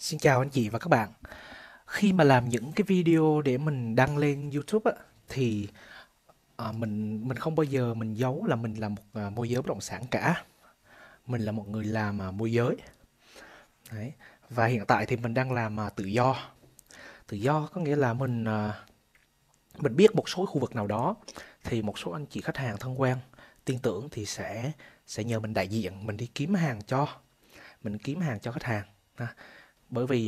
Xin chào anh chị và các bạn. Khi mà làm những cái video để mình đăng lên YouTube á, thì mình không bao giờ mình giấu là mình là một môi giới bất động sản cả. Mình là một người làm môi giới. Đấy. Và hiện tại thì mình đang làm tự do. Tự do có nghĩa là mình biết một số khu vực nào đó thì một số anh chị khách hàng thân quen tin tưởng thì sẽ nhờ mình đại diện, mình đi kiếm hàng cho, mình kiếm hàng cho khách hàng. Ha. Bởi vì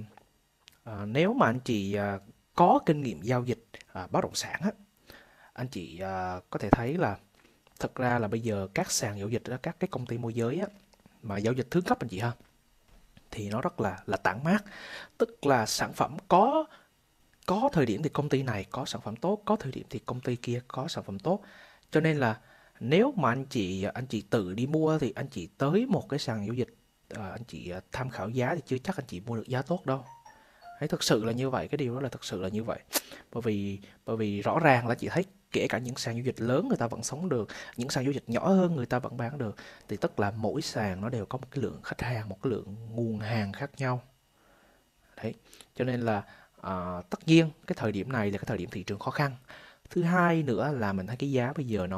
nếu mà anh chị có kinh nghiệm giao dịch bất động sản á, anh chị có thể thấy là thực ra là bây giờ các sàn giao dịch á, các cái công ty môi giới á, mà giao dịch thứ cấp anh chị ha, thì nó rất là tản mát, tức là sản phẩm có thời điểm thì công ty này có sản phẩm tốt, có thời điểm thì công ty kia có sản phẩm tốt, cho nên là nếu mà anh chị tự đi mua thì anh chị tới một cái sàn giao dịch, anh chị tham khảo giá thì chưa chắc anh chị mua được giá tốt đâu. Đấy, thực sự là như vậy, cái điều đó là thực sự là như vậy. Bởi vì rõ ràng là chị thấy kể cả những sàn giao dịch lớn người ta vẫn sống được, những sàn giao dịch nhỏ hơn người ta vẫn bán được. Thì tức là mỗi sàn nó đều có một cái lượng khách hàng, một cái lượng nguồn hàng khác nhau. Đấy, cho nên là tất nhiên cái thời điểm này là cái thời điểm thị trường khó khăn. Thứ hai nữa là mình thấy cái giá bây giờ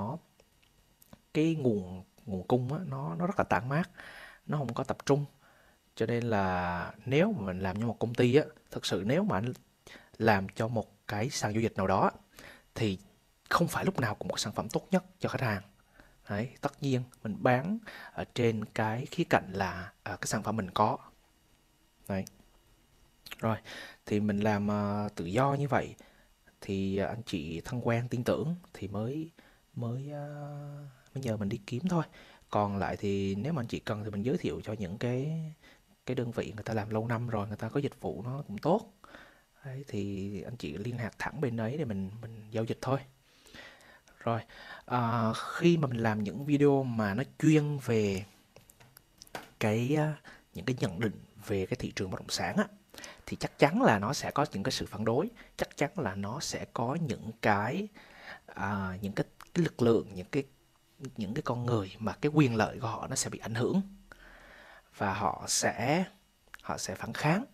cái nguồn nguồn cung á, nó rất là tản mát, nó không có tập trung. Cho nên là nếu mà mình làm cho một công ty á, thực sự nếu mà anh làm cho một cái sàn giao dịch nào đó thì không phải lúc nào cũng có sản phẩm tốt nhất cho khách hàng. Đấy, tất nhiên mình bán ở trên cái khía cạnh là cái sản phẩm mình có. Đấy, rồi thì mình làm tự do như vậy thì anh chị thân quen tin tưởng thì mới mới mới nhờ mình đi kiếm thôi. Còn lại thì nếu mà anh chị cần thì mình giới thiệu cho những cái đơn vị người ta làm lâu năm rồi, người ta có dịch vụ nó cũng tốt. Đấy, thì anh chị liên lạc thẳng bên đấy để mình giao dịch thôi. Rồi, khi mà mình làm những video mà nó chuyên về những cái nhận định về cái thị trường bất động sản á, thì chắc chắn là nó sẽ có những cái sự phản đối, chắc chắn là nó sẽ có những cái lực lượng, những cái con người mà cái quyền lợi của họ nó sẽ bị ảnh hưởng và họ sẽ phản kháng.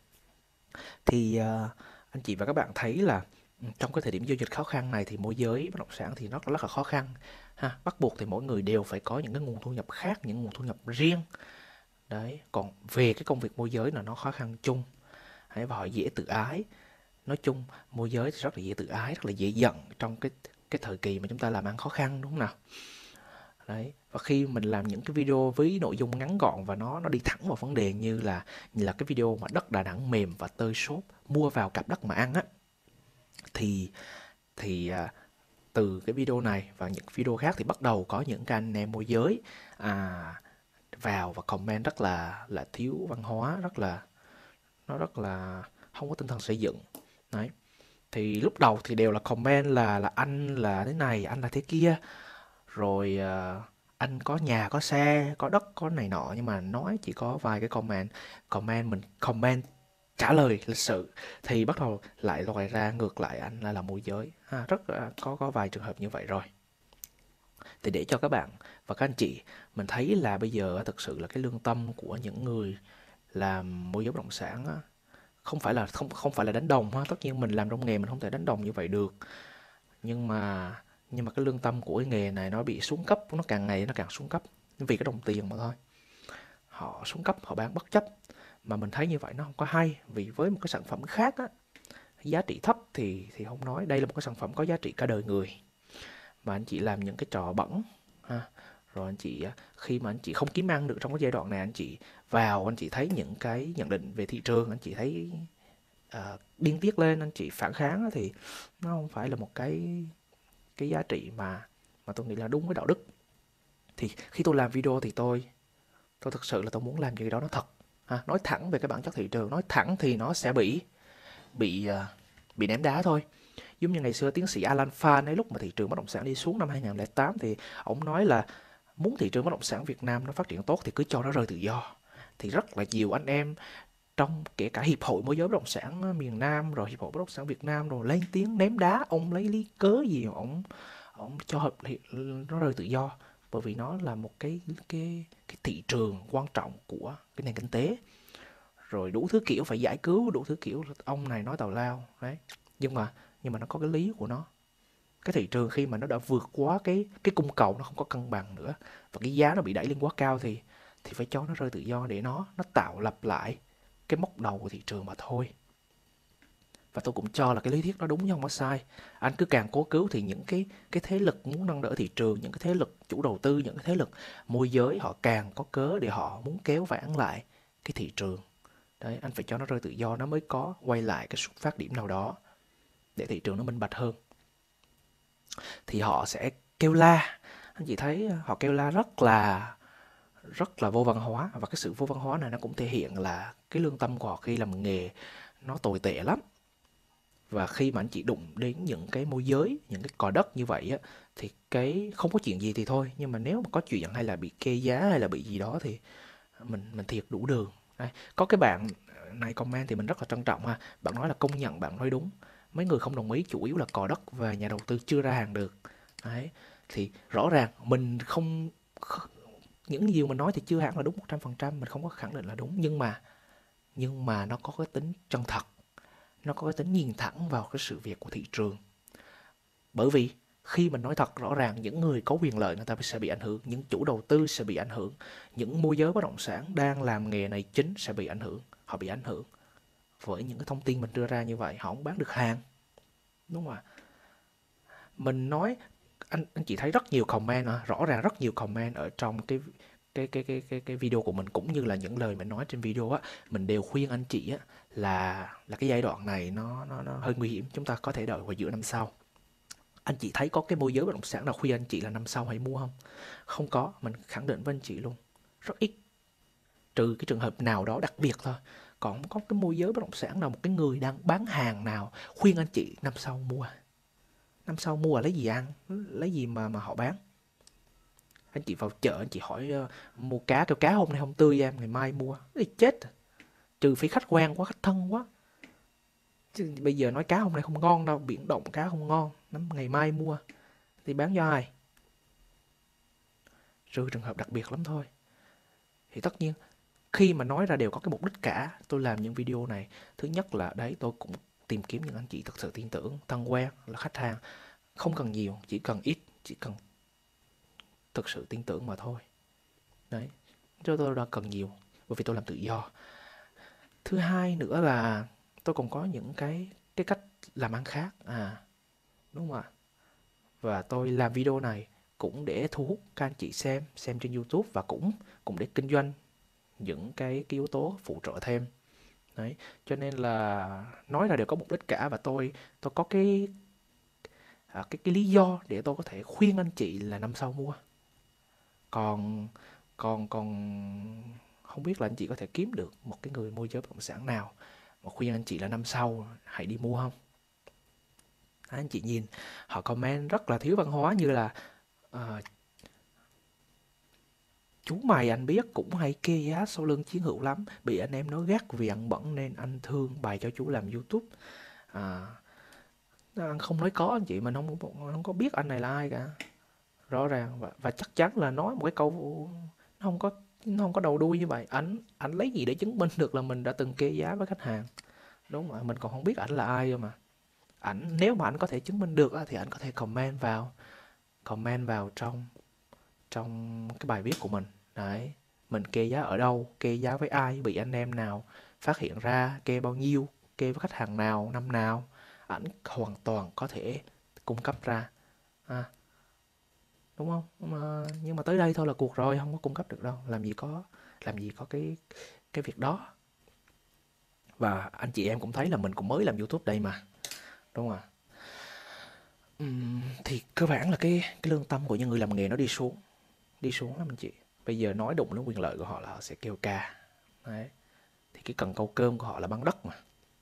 Thì anh chị và các bạn thấy là trong cái thời điểm giao dịch khó khăn này thì môi giới bất động sản thì nó rất là khó khăn ha. Bắt buộc thì mỗi người đều phải có những cái nguồn thu nhập khác, những nguồn thu nhập riêng. Đấy, còn về cái công việc môi giới là nó khó khăn chung. Đấy, và họ dễ tự ái. Nói chung môi giới thì rất là dễ tự ái, rất là dễ giận trong cái thời kỳ mà chúng ta làm ăn khó khăn, đúng không nào? Đấy, và khi mình làm những cái video với nội dung ngắn gọn và nó đi thẳng vào vấn đề như là cái video mà đất Đà Nẵng mềm và tơi xốp, mua vào cặp đất mà ăn á, thì thì từ cái video này và những video khác thì bắt đầu có những cái anh em môi giới à, vào và comment rất là thiếu văn hóa, nó rất là không có tinh thần xây dựng. Đấy, thì lúc đầu thì đều là comment là anh là thế này, anh là thế kia, rồi anh có nhà có xe có đất có này nọ, nhưng mà nói chỉ có vài cái comment mình comment trả lời lịch sự thì bắt đầu lại lòi ra ngược lại anh là môi giới ha, rất có vài trường hợp như vậy rồi. Thì để cho các bạn và các anh chị mình thấy là bây giờ thực sự là cái lương tâm của những người làm môi giới bất động sản á, không phải là đánh đồng ha, tất nhiên mình làm trong nghề mình không thể đánh đồng như vậy được, nhưng mà cái lương tâm của cái nghề này nó bị xuống cấp, nó càng ngày nó càng xuống cấp vì cái đồng tiền mà thôi. Họ xuống cấp, họ bán bất chấp, mà mình thấy như vậy nó không có hay, vì với một cái sản phẩm khác á, giá trị thấp thì không nói, đây là một cái sản phẩm có giá trị cả đời người mà anh chị làm những cái trò bẩn ha. Rồi anh chị khi mà anh chị không kiếm ăn được trong cái giai đoạn này, anh chị vào anh chị thấy những cái nhận định về thị trường, anh chị thấy điên tiết lên, anh chị phản kháng thì nó không phải là một cái giá trị mà tôi nghĩ là đúng với đạo đức. Thì khi tôi làm video thì tôi thực sự là tôi muốn làm gì đó nó thật ha, nói thẳng về cái bản chất thị trường, nói thẳng thì nó sẽ bị bị ném đá thôi. Giống như ngày xưa tiến sĩ Alan Phan ấy, lúc mà thị trường bất động sản đi xuống năm 2008 thì ông nói là muốn thị trường bất động sản Việt Nam nó phát triển tốt thì cứ cho nó rơi tự do. Thì rất là nhiều anh em trong kể cả hiệp hội môi giới bất động sản miền Nam rồi hiệp hội bất động sản Việt Nam rồi lên tiếng ném đá ông, lấy lý cớ gì mà ông cho hợp nó rơi tự do, bởi vì nó là một cái thị trường quan trọng của cái nền kinh tế. rồi đủ thứ kiểu phải giải cứu, đủ thứ kiểu ông này nói tào lao đấy. Nhưng mà nó có cái lý của nó. Cái thị trường khi mà nó đã vượt quá cái cung cầu, nó không có cân bằng nữa và cái giá nó bị đẩy lên quá cao thì phải cho nó rơi tự do để nó tạo lập lại cái mốc đầu của thị trường mà thôi. Và tôi cũng cho là cái lý thuyết đó đúng chứ không có sai. Anh cứ càng cố cứu thì những cái thế lực muốn nâng đỡ thị trường, những cái thế lực chủ đầu tư, những cái thế lực môi giới họ càng có cớ để họ muốn kéo vãn lại cái thị trường. Đấy, anh phải cho nó rơi tự do nó mới có quay lại cái xuất phát điểm nào đó để thị trường nó minh bạch hơn. Thì họ sẽ kêu la, anh chị thấy họ kêu la rất là vô văn hóa, và cái sự vô văn hóa này nó cũng thể hiện là cái lương tâm của họ khi làm nghề nó tồi tệ lắm. Và khi mà anh chị đụng đến những cái môi giới, những cái cò đất như vậy á, thì cái không có chuyện gì thì thôi, nhưng mà nếu mà có chuyện hay là bị kê giá hay là bị gì đó thì mình thiệt đủ đường. Đây, có cái bạn này comment thì mình rất là trân trọng ha. Bạn nói là công nhận bạn nói đúng. Mấy người không đồng ý chủ yếu là cò đất và nhà đầu tư chưa ra hàng được. Đấy, thì rõ ràng mình không, những gì mình nói thì chưa hẳn là đúng 100%, mình không có khẳng định là đúng, nhưng mà nó có cái tính chân thật, nó có cái tính nhìn thẳng vào cái sự việc của thị trường. Bởi vì khi mình nói thật rõ ràng, những người có quyền lợi người ta sẽ bị ảnh hưởng, những chủ đầu tư sẽ bị ảnh hưởng, những môi giới bất động sản đang làm nghề này chính sẽ bị ảnh hưởng, họ bị ảnh hưởng với những cái thông tin mình đưa ra như vậy, họ không bán được hàng, đúng không ạ? Mình nói, anh chỉ thấy rất nhiều comment rõ ràng rất nhiều comment ở trong cái video của mình, cũng như là những lời mình nói trên video á, mình đều khuyên anh chị á là cái giai đoạn này nó hơi nguy hiểm, chúng ta có thể đợi vào giữa năm sau. Anh chị thấy có cái môi giới bất động sản nào khuyên anh chị là năm sau hãy mua không? Không có, mình khẳng định với anh chị luôn. Rất ít, trừ cái trường hợp nào đó đặc biệt thôi. Còn không có cái môi giới bất động sản nào, một cái người đang bán hàng nào khuyên anh chị năm sau mua. Năm sau mua là lấy gì ăn, lấy gì mà họ bán. Anh chị vào chợ anh chị hỏi mua cá, kêu cá hôm nay không tươi em, ngày mai mua. Thì chết. Trừ phi khách quen quá, khách thân quá. Chứ bây giờ nói cá hôm nay không ngon đâu, biển động cá không ngon, ngày mai mua. Thì bán cho ai? Trừ trường hợp đặc biệt lắm thôi. Thì tất nhiên khi mà nói ra đều có cái mục đích cả. Tôi làm những video này, thứ nhất là đấy, tôi cũng tìm kiếm những anh chị thực sự tin tưởng, thân quen là khách hàng, không cần nhiều, chỉ cần ít, chỉ cần thực sự tin tưởng mà thôi. Đấy, cho tôi đã cần nhiều, bởi vì tôi làm tự do. Thứ hai nữa là tôi còn có những cái cách làm ăn khác, đúng không ạ? Và tôi làm video này cũng để thu hút các anh chị xem trên YouTube, và cũng cũng để kinh doanh những cái yếu tố phụ trợ thêm. Đấy, cho nên là nói ra đều có mục đích cả, và tôi có cái lý do để tôi có thể khuyên anh chị là năm sau mua. Còn còn còn không biết là anh chị có thể kiếm được một cái người môi giới bất động sản nào mà khuyên anh chị là năm sau hãy đi mua không? Anh chị nhìn họ comment rất là thiếu văn hóa, như là ờ, chú mày anh biết cũng hay kê giá sau lưng chiến hữu lắm, bị anh em nói gắt vì ăn bẩn nên anh thương bày cho chú làm YouTube. À, anh không nói có anh chị, mình không có biết anh này là ai cả. Rõ ràng và chắc chắn là nói một cái câu nó không có nó không có đầu đuôi như vậy. Ảnh lấy gì để chứng minh được là mình đã từng kê giá với khách hàng, đúng không ạ? Mình còn không biết ảnh là ai cơ mà. Nếu mà ảnh có thể chứng minh được thì ảnh có thể comment vào trong trong cái bài viết của mình. Đấy, mình kê giá ở đâu, kê giá với ai, bị anh em nào phát hiện ra, kê bao nhiêu, kê với khách hàng nào, năm nào, ảnh hoàn toàn có thể cung cấp ra. À, đúng không? Nhưng mà tới đây thôi là cuộc rồi, không có cung cấp được đâu. Làm gì có cái việc đó. Và anh chị em cũng thấy là mình cũng mới làm YouTube đây mà, đúng không ạ? Thì cơ bản là cái lương tâm của những người làm nghề nó đi xuống lắm anh chị. Bây giờ nói đụng đến quyền lợi của họ là họ sẽ kêu ca. Đấy. Thì cái cần câu cơm của họ là bán đất mà.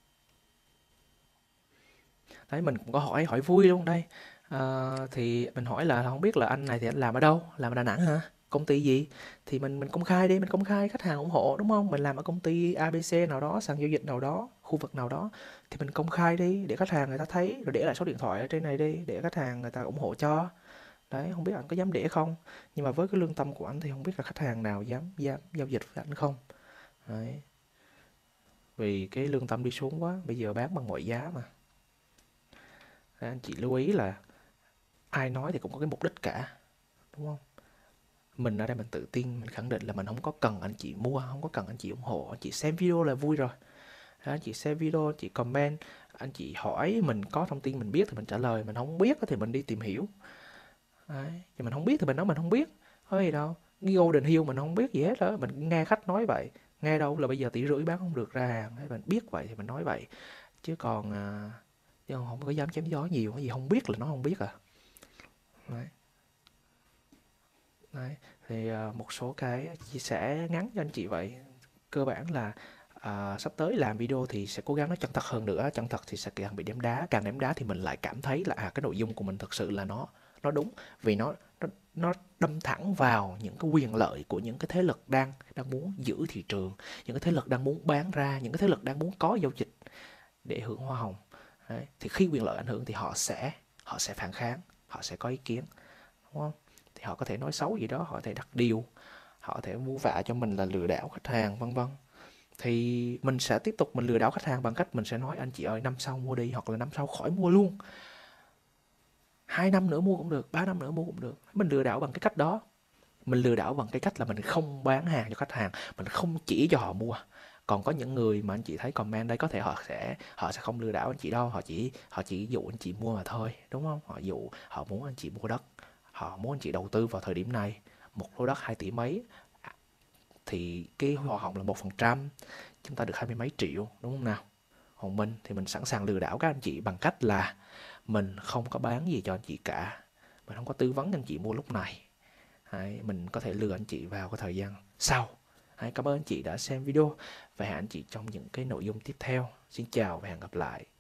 Đấy, mình cũng có hỏi vui luôn đây. Thì mình hỏi là không biết là anh này thì anh làm ở đâu? Làm ở Đà Nẵng hả? Công ty gì? Thì mình công khai đi, mình công khai khách hàng ủng hộ đúng không? Mình làm ở công ty ABC nào đó, sàn giao dịch nào đó, khu vực nào đó, thì mình công khai đi để khách hàng người ta thấy, rồi để lại số điện thoại ở trên này đi để khách hàng người ta ủng hộ cho. Đấy, không biết anh có dám để không? Nhưng mà với cái lương tâm của anh thì không biết là khách hàng nào dám dám giao dịch với anh không? Đấy. vì cái lương tâm đi xuống quá, bây giờ bán bằng mọi giá mà. Nên anh chị lưu ý là ai nói thì cũng có cái mục đích cả, đúng không? Mình ở đây mình tự tin, mình khẳng định là mình không có cần anh chị mua, không có cần anh chị ủng hộ, anh chị xem video là vui rồi. Đó, anh chị xem video, anh chị comment, anh chị hỏi mình có thông tin mình biết thì mình trả lời, mình không biết thì mình đi tìm hiểu. Đấy, thì mình không biết thì mình nói mình không biết, có gì đâu. Cái Golden Hill mình không biết gì hết đó, mình nghe khách nói vậy, nghe đâu là bây giờ 1,5 tỷ bán không được ra hàng, mình biết vậy thì mình nói vậy, chứ còn không có dám chém gió nhiều, cái gì không biết là nó không biết à. Đấy. Đấy, thì một số cái chia sẻ ngắn cho anh chị vậy. Cơ bản là sắp tới làm video thì sẽ cố gắng nó chân thật hơn nữa. Chân thật thì sẽ càng bị ném đá, càng ném đá thì mình lại cảm thấy là cái nội dung của mình thực sự là nó đúng, vì nó đâm thẳng vào những cái quyền lợi của những cái thế lực đang đang muốn giữ thị trường, những cái thế lực đang muốn bán ra, những cái thế lực đang muốn có giao dịch để hưởng hoa hồng. Đấy, thì khi quyền lợi ảnh hưởng thì họ sẽ phản kháng, họ sẽ có ý kiến, đúng không? Thì họ có thể nói xấu gì đó, họ có thể đặt điều, họ có thể vu vạ cho mình là lừa đảo khách hàng, vân vân. Thì mình sẽ tiếp tục mình lừa đảo khách hàng bằng cách mình sẽ nói anh chị ơi năm sau mua đi, hoặc là năm sau khỏi mua luôn, 2 năm nữa mua cũng được, 3 năm nữa mua cũng được. Mình lừa đảo bằng cái cách đó. Mình lừa đảo bằng cái cách là mình không bán hàng cho khách hàng, mình không chỉ cho họ mua. Còn có những người mà anh chị thấy comment đây, có thể họ sẽ không lừa đảo anh chị đâu, họ chỉ dụ anh chị mua mà thôi, đúng không? Họ muốn anh chị mua đất, họ muốn anh chị đầu tư vào thời điểm này, một lô đất 2 tỷ mấy thì cái hoa hồng là 1%, chúng ta được 20 mấy triệu, đúng không nào? Còn mình thì mình sẵn sàng lừa đảo các anh chị bằng cách là mình không có bán gì cho anh chị cả, mình không có tư vấn anh chị mua lúc này. Đấy, mình có thể lừa anh chị vào cái thời gian sau. Đấy, cảm ơn anh chị đã xem video và hẹn anh chị trong những cái nội dung tiếp theo. Xin chào và hẹn gặp lại.